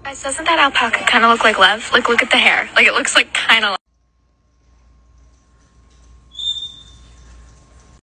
Guys, doesn't that alpaca kind of look like Lev? Like, look at the hair. Like, it looks like kind of